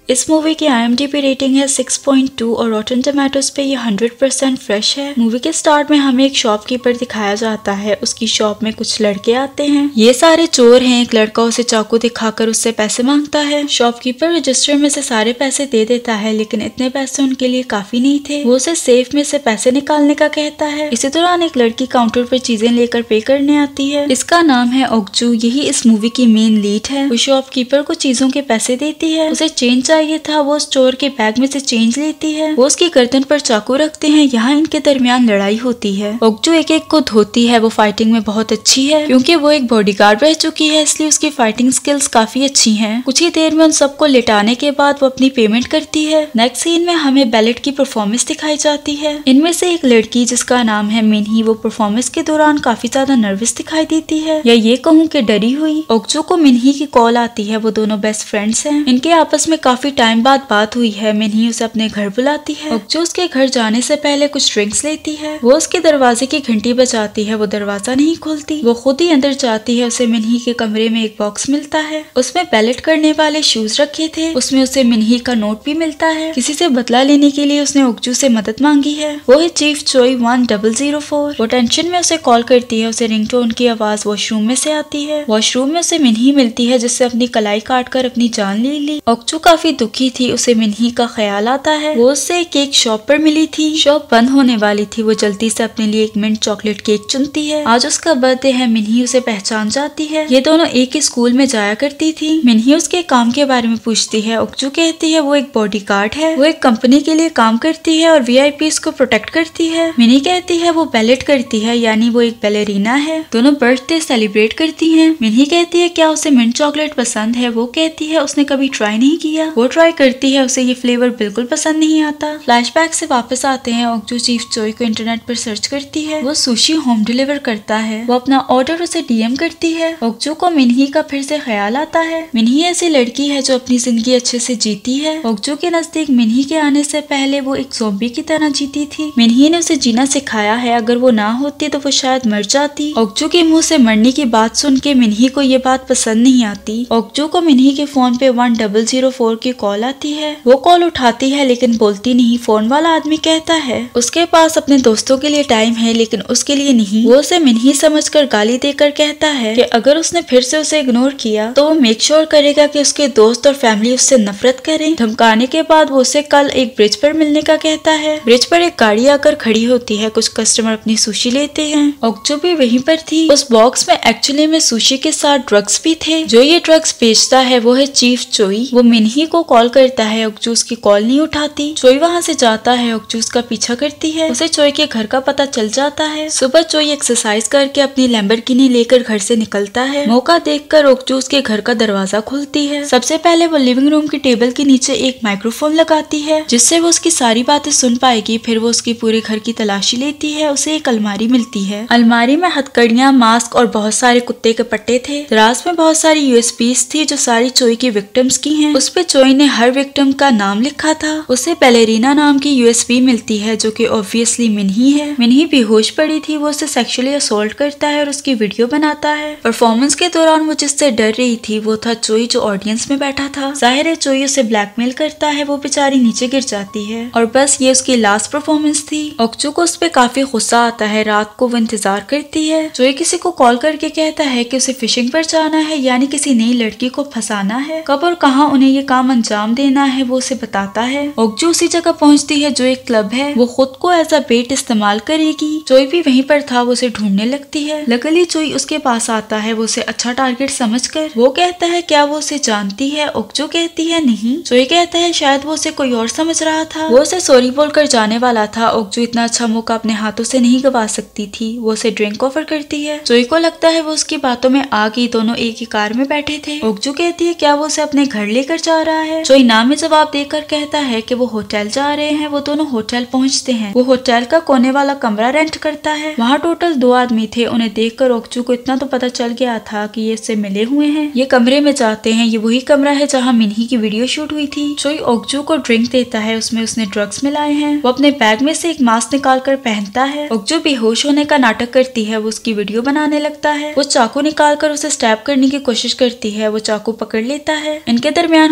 इस मूवी की IMDb rating है 6.2 और रॉटन टोमेटोज पे ये 100% फ्रेश है। मूवी के स्टार्ट में हमें एक शॉपकीपर दिखाया जाता है। उसकी शॉप में कुछ लड़के आते हैं। ये सारे चोर हैं। एक लड़का उसे चाकू दिखाकर उससे पैसे मांगता है। शॉपकीपर रजिस्टर में से सारे पैसे दे देता है, लेकिन इतने पैसे उनके लिए काफी नहीं थे। वो उसे सेफ में से पैसे निकालने का कहता है। इसी दौरान एक लड़की काउंटर पर चीजें लेकर पे करने आती है। इसका नाम है ओकजू। यही इस मूवी की मेन लीड है। वो शॉपकीपर को चीजों के पैसे देती है। उसे चेंज चाहिए था। वो उस चोर के बैग में से चेंज लेती है। वो उसकी गर्दन पर चाकू रखते हैं। यहाँ इनके दरमियान लड़ाई होती है। ओकजू एक एक को धोती है। वो फाइटिंग में बहुत अच्छी है, क्योंकि वो एक बॉडीगार्ड रह चुकी है, इसलिए उसकी फाइटिंग स्किल्स काफी अच्छी हैं। कुछ ही देर में उन सबको लिटाने के बाद वो अपनी पेमेंट करती है। नेक्स्ट सीन में हमें बैलेट की परफॉर्मेंस दिखाई जाती है। इनमें से एक लड़की जिसका नाम है मिन्ही, वो परफॉर्मेंस के दौरान काफी ज्यादा नर्वस दिखाई देती है, या ये कहूँ कि डरी हुई। ओकजू को मिन्ही की कॉल आती है। वो दोनों बेस्ट फ्रेंड्स हैं। इनके आपस में काफी टाइम बाद बात हुई है। मिन्ही उसे अपने घर बुलाती है। ओकजू उसके घर जाने से पहले कुछ ड्रिंक्स लेती है। वो उसके दरवाजे की घंटी बजाती है। वो दरवाजा नहीं खोलती। वो खुद ही अंदर जाती है। उसे मिन्ही के कमरे में एक बॉक्स मिलता है। उसमें बैलेट करने वाले शूज रखे थे। उसमें उसे मिन्ही का नोट भी मिलता है। किसी से बदला लेने के लिए उसने ओकजू से मदद मांगी है। वो है चीफ चोई 1004। वो टेंशन में उसे कॉल करती है। उसे रिंगटोन की आवाज वॉशरूम में से आती है। वॉशरूम में उसे मिन्ही मिलती है, जिससे अपनी कलाई काट कर अपनी जान ले ली। ओकजू काफी दुखी थी। उसे मिन्ही का ख्याल आता है। वो उससे केक शॉप पर मिली थी। शॉप बंद होने वाली थी। वो जल्दी से अपने लिए एक मिंट चॉकलेट केक चुनती है। आज उसका बर्थडे है। मिन्ही उसे पहचान जाती है। ये दोनों एक ही स्कूल में जाया करती थी। मिन्ही उसके काम के बारे में पूछती है। ओकजू कहती है वो एक बॉडीगार्ड है। वो एक कंपनी के लिए काम करती है और VIPs को प्रोटेक्ट करती है। मिन्ही कहती है वो बैलेट करती है, यानी वो एक बैलेरीना है। दोनों बर्थडे सेलिब्रेट करती हैं। मिन्ही कहती है क्या उसे मिंट चॉकलेट पसंद है। वो कहती है उसने कभी ट्राई नहीं किया। वो ट्राई करती है। उसे ये फ्लेवर बिल्कुल पसंद नहीं आता। फ्लैशबैक से वापस आते हैं। ओकजू चीफ चोई को इंटरनेट पर सर्च करती है। वो सुशी होम डिलीवर करता है। वो अपना ऑर्डर उसे DM करती है। ओकजू को मिन्ही का फिर से ख्याल आता है। मिन्ही ऐसी लड़की है जो अपनी जिंदगी अच्छे से जीती है। ओकजू के नजदीक मिन्ही के आने से पहले वो एक ज़ॉम्बी की तरह जीती थी। मिन्ही ने उसे जीना सिखाया है। अगर वो ना होती तो वो शायद मर जाती। ओकजू के मुंह से मरने की बात सुन के मिन्ही को ये बात पसंद नहीं आती। ओकजू को मिन्ही के फोन पे 1004 की कॉल आती है। वो कॉल उठाती है, लेकिन बोलती नहीं। फोन वाला आदमी कहता है उसके पास अपने दोस्तों के लिए टाइम है, लेकिन उसके लिए नहीं। वो उसे मिन्ही समझकर गाली देकर कहता है कि अगर उसने फिर से उसे इग्नोर किया तो वो मेक श्योर करेगा कि उसके दोस्त और फैमिली उससे नफरत करें। धमकाने के बाद वो उसे कल एक ब्रिज पर मिलने का कहता है। ब्रिज पर एक गाड़ी आकर खड़ी होती है। कुछ कस्टमर अपनी सुशी लेते हैं। ओकजू भी वहीं पर थी। उस बॉक्स में एक्चुअली में सुशी के साथ ड्रग्स भी थे। जो ये ड्रग्स बेचता है वो है चीफ चोई। वो मिन्ही को कॉल करता है। ओकजू उसकी कॉल नहीं उठाती। चोई वहाँ से जाता है। ओकजू उसका पीछा करती है। उसे चोई के घर का पता चल जाता है। सुबह चोई एक्सरसाइज करके अपनी लैम्बोर्गिनी लेकर घर से निकलता है। मौका देखकर ओकजू उसके घर का दरवाजा खोलती है। सबसे पहले वो लिविंग रूम की टेबल के नीचे एक माइक्रोफोन लगाती है, जिससे वो उसकी सारी बातें सुन पाएगी। फिर वो उसके पूरे घर की तलाशी लेती है। उसे एक अलमारी मिलती है। अलमारी में हथकड़ियां, मास्क और बहुत सारे कुत्ते के पट्टे थे। दराज में बहुत सारी USBs थी जो सारी चोई की विक्टिम्स की हैं। उस पे चोई ने हर विक्टिम का नाम लिखा था। उसे बैलेरीना नाम की USB मिलती है, जो कि ऑब्वियसली मिन्ही है। मिन्ही बेहोश पड़ी थी। वो उसे सेक्सुअली असॉल्ट करता है और उसकी वीडियो बनाता है। परफॉर्मेंस के दौरान वो जिससे डर रही थी वो था चोई, जो ऑडियंस में बैठा था। जाहिर है चोई उसे ब्लैकमेल करता है। वो बेचारी नीचे गिर जाती है। और बस ये उसकी लास्ट परफॉर्मेंस थी। ओकजू को उस पे काफी गुस्सा आता है। रात को वो इंतजार करती है। चोई किसी को कॉल करके कहता है कि उसे फिशिंग पर जाना है, यानी किसी नई लड़की को फंसाना है। कब और कहाँ उन्हें ये काम अंजाम देना है वो उसे बताता है। ओकजू उसी जगह पहुँचती है जो एक क्लब है। वो खुद को एज अ बेट इस्तेमाल करेगी। चोई भी वहीं पर था। वो उसे ढूंढने लगती है। लकीली चोई उसके पास आता है। वो उसे अच्छा टारगेट समझकर वो कहता है क्या वो उसे जानती है। ओकजू कहती है नहीं। चोई कहता है शायद वो उसे कोई और समझ रहा था। वो उसे सॉरी बोलकर जाने वाला था। ओकजू इतना अच्छा मौका अपने हाथों से नहीं गवा सकती थी। वो उसे ड्रिंक ऑफर करती है। चोई को लगता है वो उसकी बातों में आ गई। दोनों एक ही कार में बैठे थे। ओकजू कहती है क्या वो उसे अपने घर लेकर जा रहा है। चोई ना में जवाब देकर कहता है कि वो होटल जा रहे हैं। वो दोनों होटल पहुंचते हैं। वो होटल का कोने वाला कमरा रेंट करता है। वहाँ टोटल 2 आदमी थे। उन्हें देखकर ओकजू को इतना तो पता चल गया था कि ये इससे मिले हुए हैं। ये कमरे में जाते हैं। ये वही कमरा है जहाँ मिन्ही की वीडियो शूट हुई थी। चोई ओकजू को ड्रिंक देता है। उसमें उसने ड्रग्स मिलाए हैं। वो अपने बैग में से एक मास्क निकाल कर पहनता है। ओकजू बेहोश होने का नाटक करती है। वो उसकी वीडियो बनाने लगता है। वो चाकू निकाल कर उसे स्टैब करने की कोशिश करती है। वो चाकू पकड़ लेता है। इनके दरमियान होती है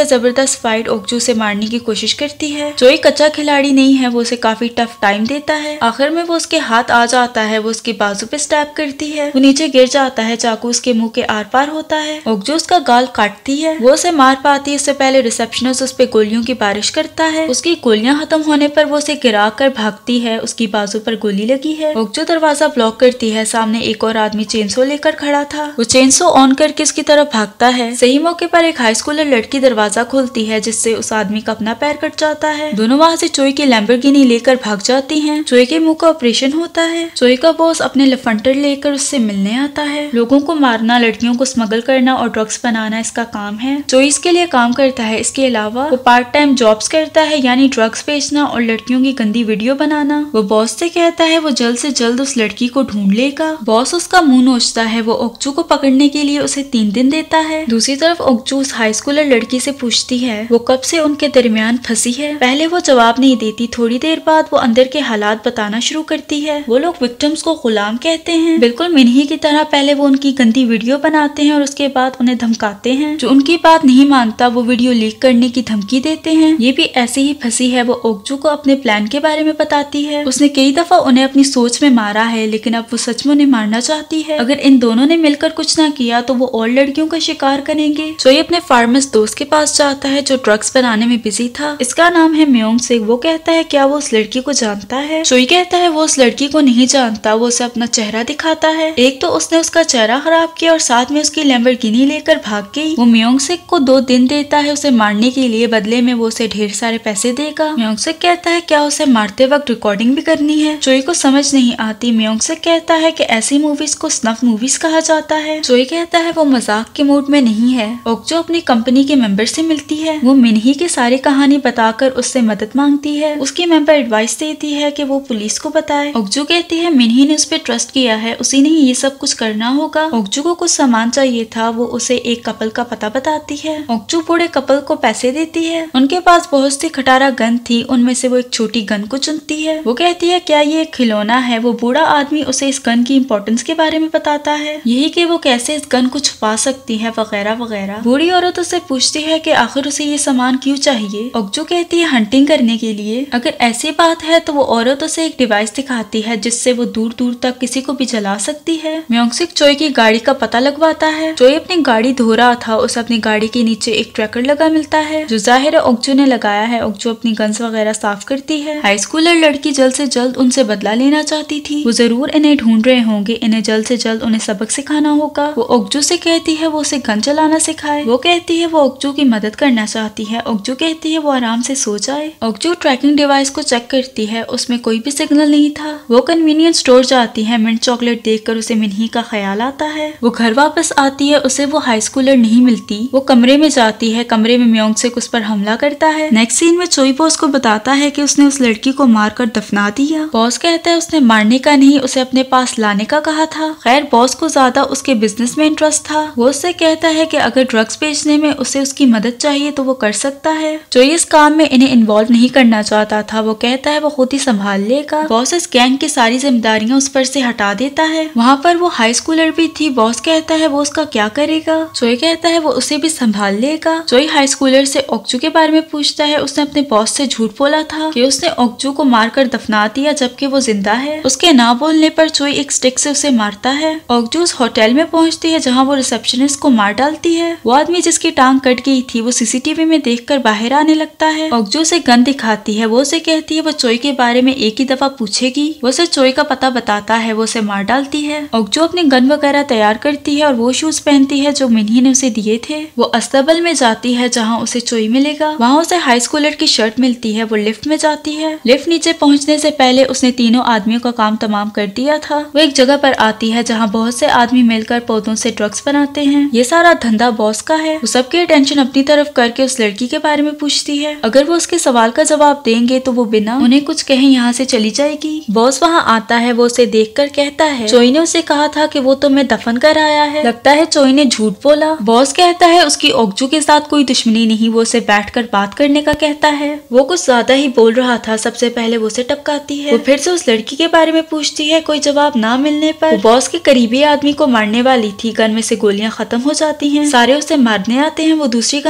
जबरदस्त फाइट ओकजू से मारने की कोशिश करती है। चोई कच्चा खिलाड़ी नहीं है, वो उसे काफी टफ टाइम देता है। आखिर में वो उसके हाथ आ जाता है, वो उसके बाजू पे स्टैब करती है, वो नीचे गिर जाता है, चाकू उसके मुंह के आर पार होता है। ओकजू उसका गाल काटती है, वो उसे मार पाती है। इससे पहले रिसेप्शनिस्ट उस पे गोलियों की बारिश करता है। उसकी गोलियां खत्म होने पर वो उसे गिरा कर भागती है, उसकी बाजू पर गोली लगी है। ओकजू दरवाजा ब्लॉक करती है, सामने एक और आदमी चेनसो लेकर खड़ा था, वो चेनसो ऑन करके इसकी तरफ भागता है। सही मौके पर एक हाई स्कूलर लड़की दरवाजा खोलती है, जिससे उस आदमी का अपना पैर कट जाता है। दोनों वहाँ से चोई की लैम्बोर्गिनी लेकर भाग जाती हैं। चोई के मुंह का ऑपरेशन होता है। चोई का बॉस अपने लफंटर लेकर उससे मिलने आता है। लोगों को मारना, लड़कियों को स्मगल करना और ड्रग्स बनाना इसका काम है। चोई इसके लिए काम करता है। इसके अलावा वो पार्ट टाइम जॉब्स करता है, यानी ड्रग्स बेचना और लड़कियों की गंदी वीडियो बनाना। वो बॉस से कहता है वो जल्द से जल्द उस लड़की को ढूंढ लेगा। बॉस उसका मुंह नोचता है। वो ओकजू को पकड़ने के लिए उसे 3 दिन देता है। दूसरी तरफ ओकजू उस हाई स्कूलर लड़की से पूछती है वो कब से उनके दरमियान फंसी है। पहले वो जवाब नहीं देती, थोड़ी देर बाद वो अंदर के हालात बताना शुरू करती है। वो लोग विक्टिम्स को गुलाम कहते हैं, बिल्कुल मिन्ही की तरह। पहले वो उनकी गंदी वीडियो बनाते हैं और उसके बाद उन्हें धमकाते हैं। जो उनकी बात नहीं मानता वो वीडियो लीक करने की धमकी देते हैं। ये भी ऐसे ही फंसी है। वो ओकजू को अपने प्लान के बारे में बताती है। उसने कई दफा उन्हें अपनी सोच में मारा है, लेकिन अब वो सच में उन्हें मारना चाहती है। अगर इन दोनों ने मिलकर कुछ ना किया तो वो और लड़कियों का शिकार करेंगे। चोई अपने फार्मर्स दोस्त के पास जाता है जो ड्रग्स बनाने में बिजी था। इसका नाम है म्योंग सिक। वो कहता है क्या वो उस लड़की को जानता है। चोई कहता है वो उस लड़की को नहीं जानता, वो उसे अपना चेहरा दिखाता है। एक तो उसने उसका चेहरा खराब किया और साथ में उसकी लैम्बोर्गिनी लेकर भाग गई। वो म्योंग सिक को 2 दिन देता है उसे मारने के लिए, बदले में वो उसे ढेर सारे पैसे देगा। म्योंग सिक कहता है क्या उसे मारते वक्त रिकॉर्डिंग भी करनी है। चोई को समझ नहीं आती। म्योंग सिक कहता है कि ऐसी मूवीज को स्नफ मूवीज कहा जाता है। चोई कहता है वो मजाक के मूड में नहीं है। ओकजू अपनी कंपनी के मेंबर से मिलती है। वो मिन्ही की सारी कहानी बताकर उससे मदद मांगती है। उसकी मेंबर एडवाइस देती है कि वो पुलिस को बताए। ओकजू कहती है मिन्ही ने उस पर ट्रस्ट किया है, उसी ने ही ये सब कुछ करना होगा। ओकजू को कुछ सामान चाहिए था, वो उसे एक कपल का पता बताती है। ओकजू बूढ़े कपल को पैसे देती है। उनके पास बहुत सी खटारा गन थी, उनमें से वो एक छोटी गन को चुनती है। वो कहती है क्या ये एक खिलौना है। वो बूढ़ा आदमी उसे इस गन की इम्पोर्टेंस के बारे में बताता है, यही कि वो कैसे इस गन को छुपा सकती है वगैरह वगैरह। बूढ़ी औरत उससे पूछती है कि आखिर उसे ये सामान क्यों चाहिए। ओकजू कहती है हंटिंग करने के लिए। अगर ऐसी बात है तो वो औरत उसे एक डिवाइस दिखाती है जिससे वो दूर दूर तक किसी को भी जला सकती है। म्योंग सिक चोई की गाड़ी का पता लगवाता है। चोई अपनी गाड़ी धो रहा था, उसे अपनी गाड़ी के नीचे एक ट्रैकर लगा मिलता है जो जाहिर है ओकजू ने लगाया है। ओकजू अपनी गन्स वगैरह साफ करती है। हाई स्कूलर लड़की जल्द से जल्द उनसे बदला लेना चाहती थी। वो जरूर इन्हें ढूंढ रहे होंगे, इन्हें जल्द से जल्द उन्हें सबक सिखाना होगा। वो ओकजू से कहती है वो उसे गन चलाना सिखाए। वो कहती है वो ओकजू की मदद करना चाहती है। ओकजू कहती है वो आराम से सो जाए। ओकजू ट्रैकिंग डिवाइस को चेक करती है, उसमें कोई भी सिग्नल नहीं था। वो कन्वीनियंस स्टोर जाती है। मिंट चॉकलेट देखकर उसे मिन्ही का ख्याल आता है। वो घर वापस आती है, उसे वो हाई स्कूलर नहीं मिलती। वो कमरे में जाती है। कमरे में म्योंग सिक उस पर हमला करता है। नेक्स्ट सीन में चोई बॉस को बताता है कि उसने उस लड़की को मारकर दफना दिया। बॉस कहता है उसने मारने का नहीं, उसे अपने पास लाने का कहा था। खैर बॉस को ज्यादा उसके बिजनेस में इंटरेस्ट था। वो उससे कहता है कि अगर ड्रग्स बेचने में उसे उसकी मदद चाहिए तो वो कर सकता है। चोई इस काम में इन्हें इन्वॉल्व नहीं करना चाहता था। वो कहता है वो खुद ही संभाल लेगा। बॉस इस गैंग की सारी जिम्मेदारियां उस पर से हटा देता है। वहाँ पर वो हाई स्कूलर भी थी। बॉस कहता है वो उसका क्या करेगा। चोई कहता है वो उसे भी संभाल लेगा। चोई हाई स्कूलर से ओकजू के बारे में पूछता है। उसने अपने बॉस से झूठ बोला था कि उसने ओकजू को मारकर दफना दिया जबकि वो जिंदा है। उसके ना बोलने पर चोई एक स्टिक से उसे मारता है। ओकजू उस होटल में पहुंचती है जहाँ वो रिसेप्शनिस्ट को मार डालती है। वो आदमी जिसकी टांग कट गई थी वो सीसीटीवी में देखकर बाहर आने लगता है। ओकजू से गन दिखाती है। वो उसे कहती है वो चोई के बारे में एक ही दफा पूछेगी। वो उसे चोई का पता बताता है। वो उसे मार डालती है। ओकजू अपनी गन वगैरह तैयार करती है और वो शूज पहनती है जो मिन्ही ने उसे दिए थे। वो अस्तबल में जाती है जहाँ उसे चोई मिलेगा। वहाँ उसे हाई स्कूलर की शर्ट मिलती है। वो लिफ्ट में जाती है। लिफ्ट नीचे पहुँचने से पहले उसने तीनों आदमियों का काम तमाम कर दिया था। वो एक जगह पर आती है जहाँ बहुत से आदमी मिलकर पौधों से ड्रग्स बनाते हैं। ये सारा धंधा बॉस का है। वो सबकी अटेंशन अपनी तरफ करके उस लड़की के बारे में पूछती है। अगर वो उसके सवाल का जवाब देंगे तो वो बिना उन्हें कुछ कहे यहाँ से चली जाएगी। बॉस वहाँ आता है। वो उसे देखकर कहता है चोई ने उसे कहा था कि वो तुम्हें दफन कर आया है। लगता है चोई ने झूठ बोला। बॉस कहता है उसकी ओकजू के साथ कोई दुश्मनी नहीं, वो उसे बैठकर बात करने का कहता है। वो कुछ ज्यादा ही बोल रहा था। सबसे पहले वो उसे टपकाती है। वो फिर से उस लड़की के बारे में पूछती है। कोई जवाब ना मिलने पर वो बॉस के करीबी आदमी को मारने वाली थी। गन में से गोलियां खत्म हो जाती हैं। सारे उसे मारने आते हैं। वो दूसरी गन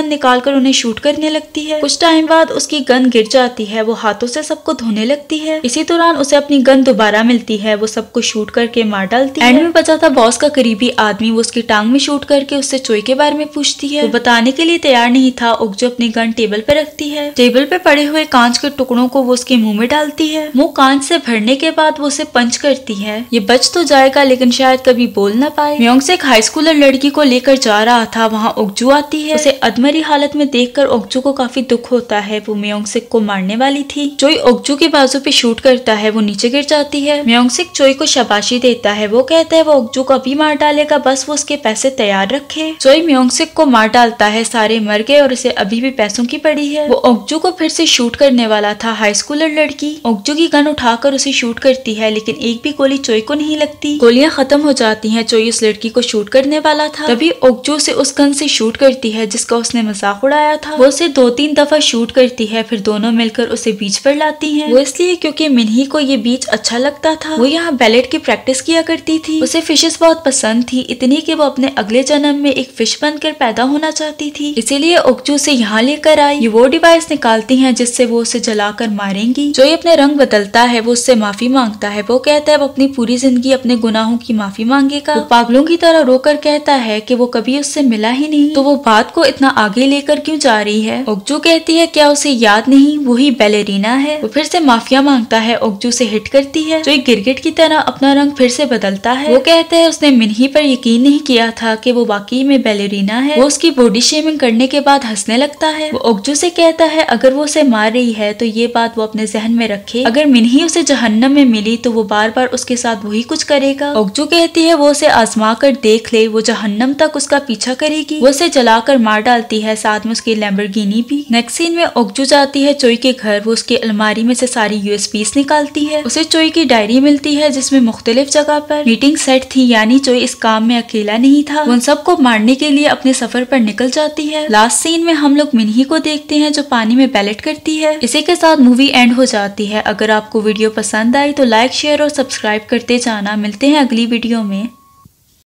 निकालकर उन्हें शूट करने लगती है। कुछ टाइम बाद उसकी गन गिर जाती है, वो हाथों से सबको धोने लगती है। इसी दौरान उसे अपनी गन दोबारा मिलती है, वो सबको शूट करके मार डालती है। एंड में बचा था बॉस का करीबी आदमी, वो उसकी टांग में शूट करके उससे चोई के बारे में पूछती है। वो बताने के लिए तैयार नहीं था। ओकजो अपनी गन टेबल पे रखती है। टेबल पे पड़े हुए कांच के टुकड़ों को वो उसके मुंह में डालती है। मुंह कांच से भरने के बाद वो उसे पंच करती है। ये बच तो जाएगा लेकिन शायद कभी बोल ना पाए। म्योंगसिक हाई स्कूलर लड़की को लेकर जा रहा था, वहाँ ओकजू आती है। उसे अधमरी हालत में देखकर ओकजू को काफी दुख होता है। वो म्योंगसिक को मारने वाली थी। चोई ओकजू के बाजू पे शूट करता है, वो नीचे गिर जाती है। म्योंगसिक चोई को शाबाशी देता है। वो कहता है वो ओकजू को अभी मार डालेगा, बस वो उसके पैसे तैयार रखे। चोई म्योंगसिक को मार डालता है। सारे मर गए और उसे अभी भी पैसों की पड़ी है। वो ओकजू को फिर से शूट करने वाला था। हाई स्कूलर लड़की ओकजू की गन उठाकर उसे शूट करती है, लेकिन एक भी गोली चोई को नहीं लगती। गोलियां खत्म हो जाती हैं। चोई उस लड़की को शूट करने वाला था, तभी ओकजू से उस गन से शूट करती है जिसका उसने मजाक उड़ाया था। वो उसे 2-3 दफा शूट करती है, फिर दोनों मिलकर उसे बीच पर लाती हैं। वो इसलिए क्योंकि मिन्ही को ये बीच अच्छा लगता था। वो यहाँ बैलेट की प्रैक्टिस किया करती थी। उसे फिशेस बहुत पसंद थी, इतनी कि वो अपने अगले जन्म में एक फिश बनकर पैदा होना चाहती थी। इसीलिए ओकजू से यहाँ लेकर आई। ये वो डिवाइस निकालती हैं जिससे वो उसे जलाकर मारेंगी। जो अपने रंग बदलता है, वो उससे माफी मांगता है। वो कहता है वो अपनी पूरी जिंदगी अपने गुनाहों की माफी मांगेगा। वो पागलों की तरह रोकर कहता है कि वो कभी उससे मिला ही नहीं, तो वो बात को इतना आगे लेकर क्यों जा रही है। ओकजू कहती है क्या उसे याद नहीं, वही बैलेरीना है। वो फिर से माफिया मांगता है। ओकजू से हिट करती है। जो गिरगिट की तरह अपना रंग फिर से बदलता है। वो कहता है उसने मिन्ही पर यकीन नहीं किया था कि वो वाकई में बैलेरीना है। वो उसकी बॉडी शेमिंग करने के बाद हंसने लगता है। वो ओकजू से कहता है अगर वो उसे मार रही है तो ये बात वो अपने जहन में रखे। अगर मिन्ही उसे जहन्नम में मिली तो वो बार बार उसके साथ वही कुछ करेगा। ओकजू कहती है वो उसे आजमा कर देख ले, वो जहन्नम तक उसका पीछा करेगी। वो उसे जलाकर मार डालती है, साथ में उसकी लैम्बोर्गिनी भी। नेक्स्ट सीन में ओकजू जाती है चोई के घर। वो उसकी अलमारी में से सारी यूएसबीस निकालती है। उसे चोई की डायरी मिलती है जिसमें मुख्तलिफ जगह पर मीटिंग सेट थी, यानी चोई इस काम में अकेला नहीं था। वो उन सबको मारने के लिए अपने सफर पर निकल जाती है। लास्ट सीन में हम लोग मिन्ही को देखते हैं जो पानी में बैलेट करती है। इसी के साथ मूवी एंड हो जाती है। अगर आपको वीडियो पसंद आई तो लाइक, शेयर और सब्सक्राइब करते जाना। मिलते हैं अगली वीडियो में।